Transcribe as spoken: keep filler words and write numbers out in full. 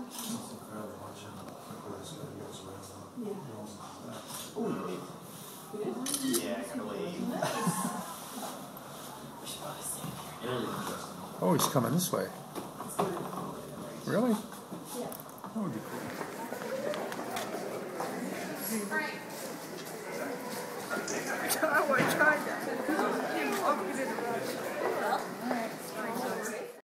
Yeah, I gotta leave. Oh, he's coming this way. Really? Yeah. That would be cool. I was trying to.